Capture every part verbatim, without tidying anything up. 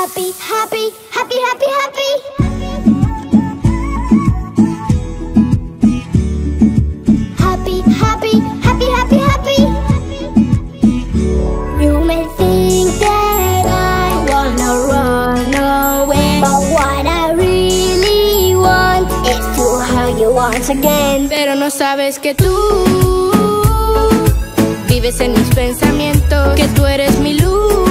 Happy, happy, happy, happy, happy. Happy, happy, happy, happy, happy. You may think that I wanna run away, but what I really want is to hug you once again. Pero no sabes que tú vives en mis pensamientos, que tú eres mi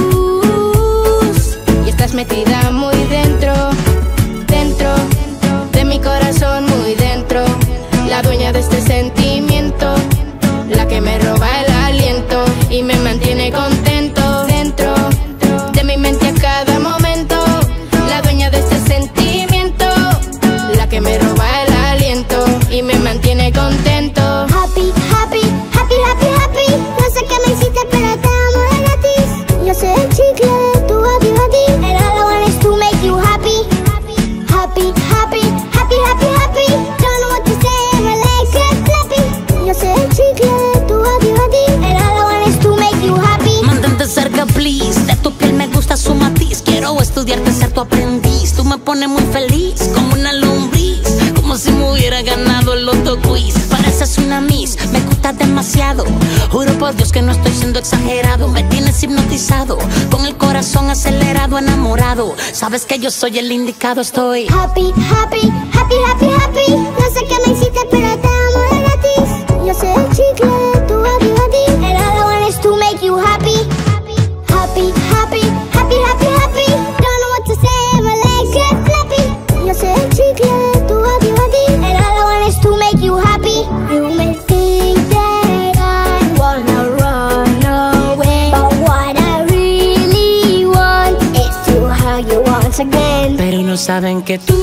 luz y estás metida muy dentro, dentro de mi corazón, muy dentro, la dueña de este sentimiento, la que me roba el aliento y me mantiene contento, dentro de mi mente a cada momento, la dueña de este sentimiento, la que me roba el aliento y me mantiene contento. Happy, happy, happy, happy, happy. No sé qué me hiciste, pero te amo de gratis. Yo soy el chicle de tu body, body, and all I want is to make you happy. Happy, happy, happy, happy, happy. Don't know what to say, my legs get flappy. Yo soy el chicle de tu body, body, and all I want is to make you happy. Mantente cerca, please. De tu piel me gusta su matiz. Quiero estudiarte, ser tu aprendiz. Tú me pones muy feliz, como una lombriz, como si me hubiera ganado el Loto Quiz. Pareces una miss, me gustas demasiado. Juro por Dios que no estoy siendo exagerado. Me tienes hipnotizado, con el corazón acelerado, enamorado. Sabes que yo soy el indicado, estoy Happy, happy, happy, happy, happy. No sé qué me hiciste, pero te amo de gratis. Yo soy el chicle de tu body, body, and all I want is to make you happy. Happy, happy, happy, happy, happy. Don't know what to say, my legs get flappy. Yo soy el chicle de tu body, body, and all I want is to make you happy. You may think that I wanna run away, but what I really want is to hug you once again. pero no saben que tú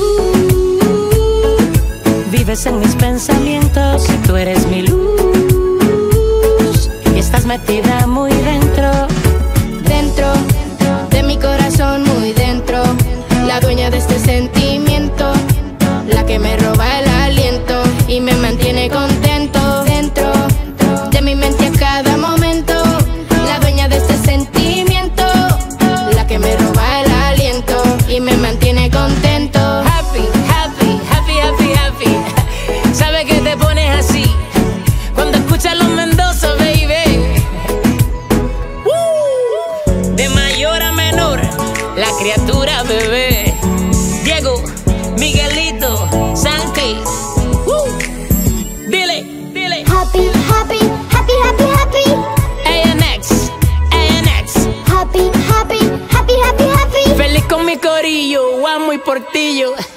vives en mis pensamientos y tú eres mi luz y estás metida muy dentro, Dentro de mi corazón, muy dentro, la dueña de este sentimiento, la que me roba el aliento y me mantiene contento, dentro de mi mente a cada momento, la dueña de este sentimiento, la que me roba el aliento y me mantiene contento. Happy, happy, happy, happy, happy. ¿Sabes que te pones así cuando escuchas los Mendoza, baby? Uh, de mayor a menor, la criatura bebé. Diego, Miguelito, Santi. Uh, dile, dile. Happy, happy, happy, happy, happy. A N X, A N X. Happy, happy, happy, happy, happy. Feliz con mi corillo, Juan muy portillo.